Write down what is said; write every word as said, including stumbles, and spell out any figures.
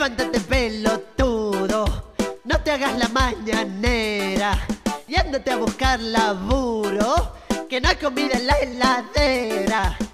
Levántate, pelotudo, no te hagas la mañanera y ándate a buscar laburo, que no hay comida en la heladera.